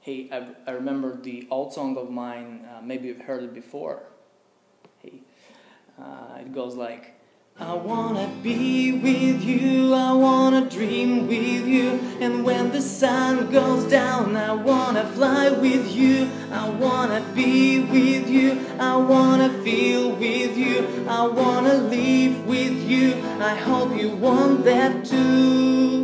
Hey, I remember the old song of mine, maybe you've heard it before. Hey, it goes like, I wanna be with you, I wanna dream with you, and when the sun goes down, I wanna fly with you, I wanna be with you, I wanna feel with you, I wanna live with you, I hope you want that too.